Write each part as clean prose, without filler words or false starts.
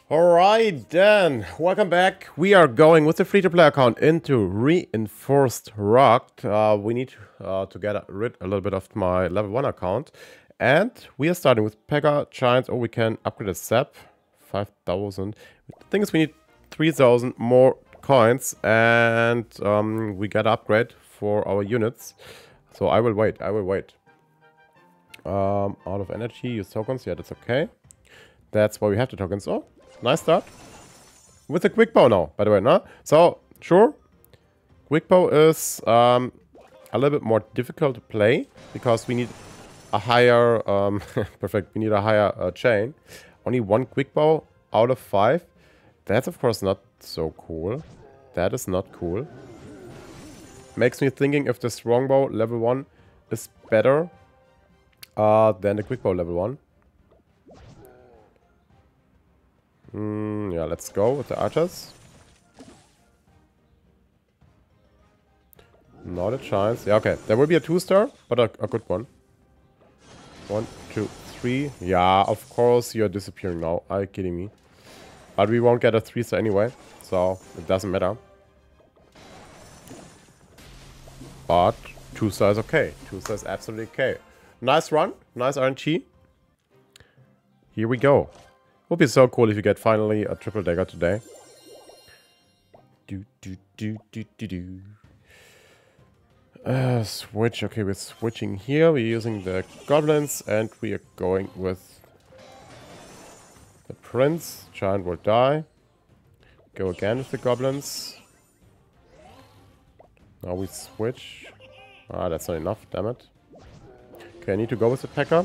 Alright then, welcome back. We are going with the free-to-play account into Reinforced Rock. We need to get rid a little bit of my level 1 account. And we are starting with Pekka, Giants, or we can upgrade a Sap. 5,000. The thing is we need 3,000 more coins and we got an upgrade for our units. So I will wait, Out of energy, use tokens, yeah, that's okay. That's why we have the tokens. Oh, nice start. With a quick bow now, by the way, no? So, sure. Quick bow is a little bit more difficult to play because we need a higher, perfect, we need a higher chain. Only one quick bow out of 5. That's of course not so cool. That is not cool. Makes me thinking if the strongbow level 1 is better than the quick bow level 1. Yeah, let's go with the archers. Not a chance. Yeah, okay. There will be a 2-star, but a good one. 1, 2, 3. Yeah, of course you're disappearing now. Are you kidding me? But we won't get a 3-star anyway, so it doesn't matter. But 2-star is okay. 2-star is absolutely okay. Nice run. Nice RNG. Here we go. Would be so cool if you get finally a triple dagger today. Switch. Okay, we're switching here. We're using the goblins and we are going with the prince. Giant will die. Go again with the goblins. Now we switch. Ah, that's not enough, damn it. Okay, I need to go with the Pekka.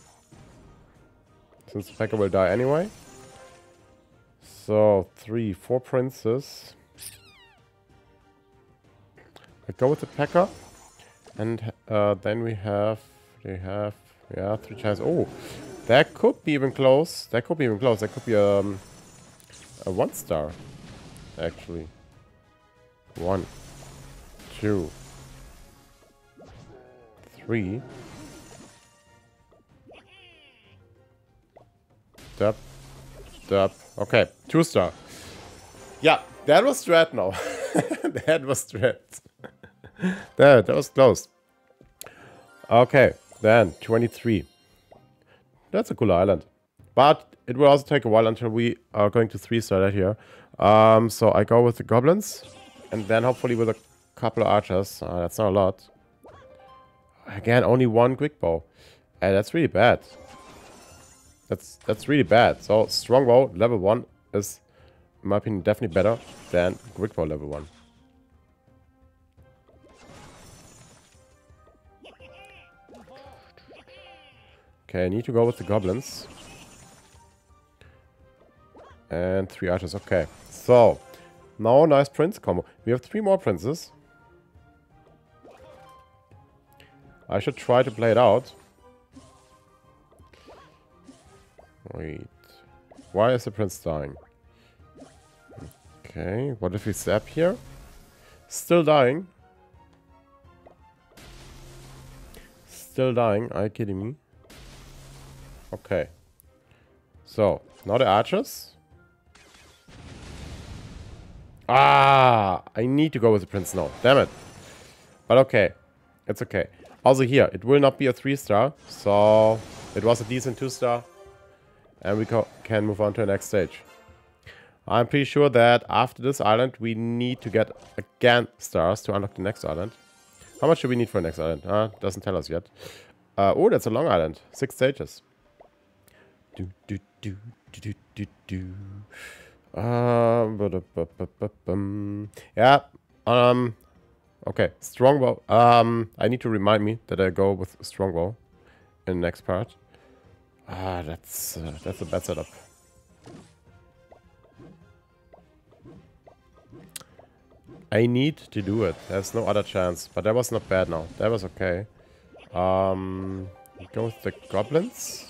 Since the Pekka will die anyway. So, 3, 4 princes. I go with the Pekka. And then we have... yeah, 3 giants. Oh, that could be even close. That could be even close. That could be a 1-star. Actually. 1, 2, 3. Step. Step. Okay, 2-star. Yeah, that was strat now. That was strat. That was close. Okay, then 23. That's a cool island. But it will also take a while until we are going to 3-star that here. So I go with the goblins. And then hopefully with a couple of archers. That's not a lot. Again, only one quick bow. That's really bad. That's really bad. So strongbow level 1 is, in my opinion, definitely better than quick bow level 1. Okay, I need to go with the goblins. And 3 archers, okay. So, now nice prince combo. We have 3 more princes. I should try to play it out. Wait. Why is the prince dying? Okay, what if we sap here? Still dying. Still dying, are you kidding me? Okay. So, now the archers. Ah! I need to go with the prince now. Damn it. But okay. It's okay. Also here, it will not be a 3-star. So, it was a decent 2-star. And we can move on to the next stage. I'm pretty sure that after this island, we need to get again stars to unlock the next island. How much do we need for the next island? Doesn't tell us yet. Oh, that's a long island. 6 stages. Yeah. Okay. Strongbow. I need to remind me that I go with strongbow in the next part. That's a bad setup. I need to do it. There's no other chance. But that was not bad now. That was okay. Go with the goblins.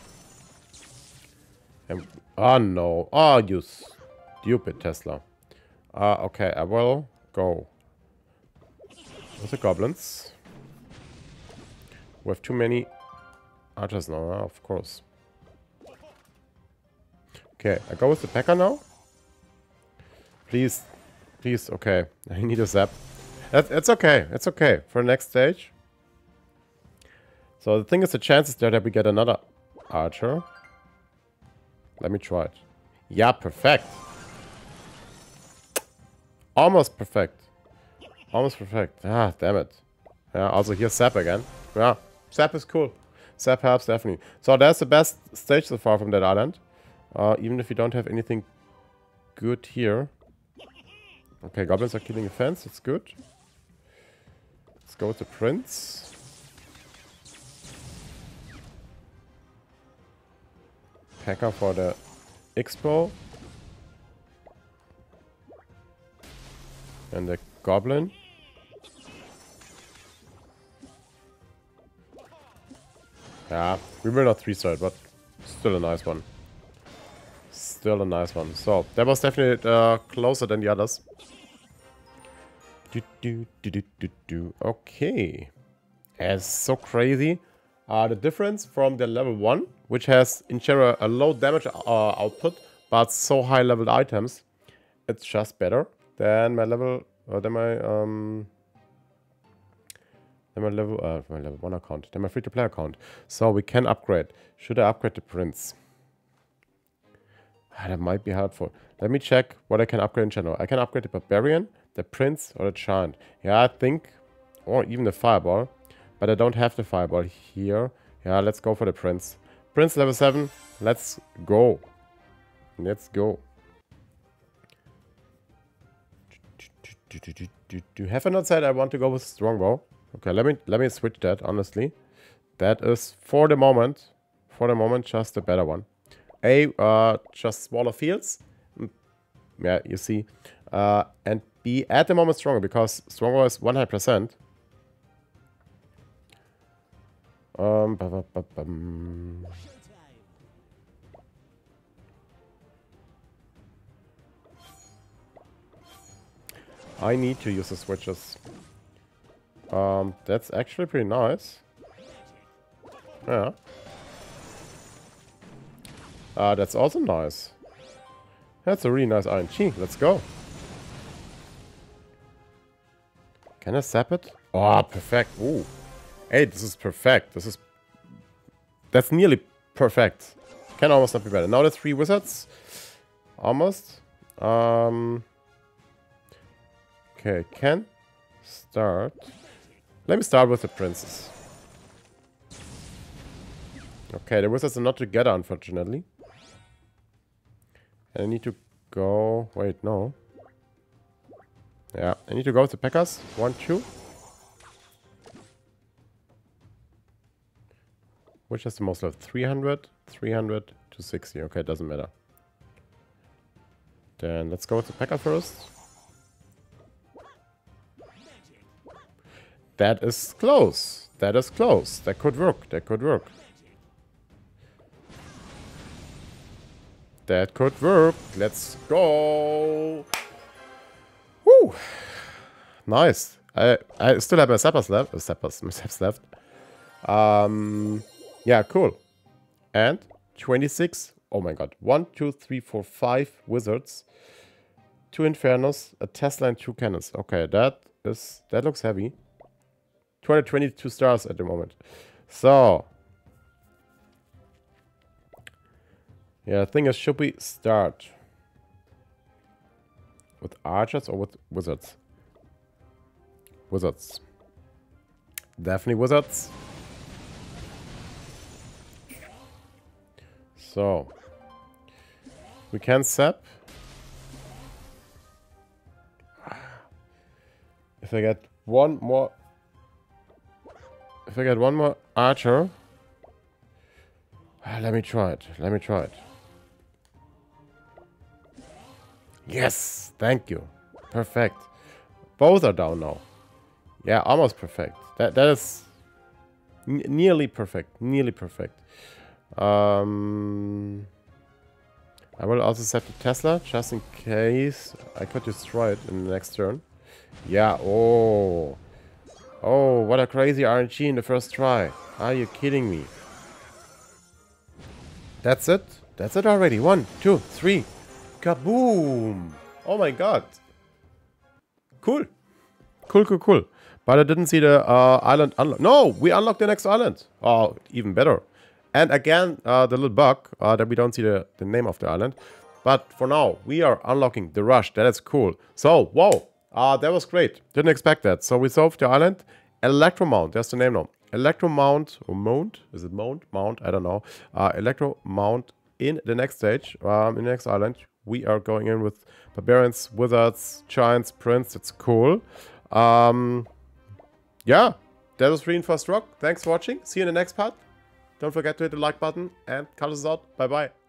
And, oh no. Oh, you stupid Tesla. Okay, I will go with the goblins. We have too many archers now, of course. Okay, I go with the P.E.K.K.A now. Please. Please, okay. I need a zap. It's okay. It's okay for the next stage. So the thing is, the chances there that we get another archer. Let me try it. Yeah, perfect. Almost perfect. Almost perfect. Ah, damn it. Yeah, also here's Zap again. Yeah, Zap is cool. Zap helps definitely. So that's the best stage so far from that island. Even if we don't have anything good here. Okay, goblins are killing a fence. It's good. Let's go with the prince. P.E.K.K.A for the expo. And the goblin. Yeah, we will not 3-star it, but still a nice one. Still a nice one. So, that was definitely closer than the others. Okay. It's so crazy. The difference from the level 1, which has in general a low damage output, but so high leveled items, it's just better than my level, my level 1 account, then my free-to-play account. So we can upgrade. Should I upgrade the prince? That might be helpful. Let me check what I can upgrade in general. I can upgrade the barbarian, the prince, or the giant. Yeah, I think, or even the fireball. But I don't have the fireball here. Yeah, let's go for the prince. Prince level 7. Let's go. Let's go. Have I not said I want to go with strongbow? Okay, let me switch that, honestly. That is for the moment just the better one. Just smaller fields. Yeah, you see. And B, at the moment stronger, because stronger is 100%. I need to use the switches. That's actually pretty nice. Yeah. That's also nice. That's a really nice RNG. Let's go. Can I zap it? Oh, perfect. Ooh. Hey, this is perfect. That's nearly perfect. Can almost not be better. Now the 3 wizards. Almost. Okay, can start. Let me start with the princes. Okay, the wizards are not together, unfortunately. And I need to go... Wait, no. Yeah, I need to go with the P.E.K.K.A.s. 1, 2. Which is the most level? 300, 300 to 60. Okay, doesn't matter. Then let's go with the P.E.K.K.A. first. That is close. That is close. That could work. That could work. That could work. Let's go. Woo. Nice. I still have my sappers left. My saps left. Yeah, cool. And 26. Oh my god. 1, 2, 3, 4, 5 wizards. 2 infernos, a Tesla, and 2 cannons. Okay, that looks heavy. 222 stars at the moment. So. Yeah, the thing is, should we start with archers or with wizards? Wizards. Definitely wizards. So. We can sap. If I get one more... If I get one more archer... Let me try it. Let me try it. Yes! Thank you. Perfect. Both are down now. Yeah, almost perfect. That is... nearly perfect. Nearly perfect. I will also set the Tesla, just in case I could destroy it in the next turn. Yeah, oh. Oh, what a crazy RNG in the first try. Are you kidding me? That's it. That's it already. 1, 2, 3. Kaboom! Oh my god. Cool. Cool. But I didn't see the island unlock. No, we unlocked the next island. Oh, even better. And again, the little bug that we don't see the name of the island. But for now, we are unlocking the rush. That is cool. So, whoa. That was great. Didn't expect that. So we solved the island. Electromount. That's the name now. Electromount. Or Mount. Is it Mount? Mount. I don't know. Electromount in the next stage. In the next island. We are going in with barbarians, wizards, giants, prince. It's cool. Yeah. That was Reinforced Rock. Thanks for watching. See you in the next part. Don't forget to hit the like button. And Carlos is out. Bye-bye.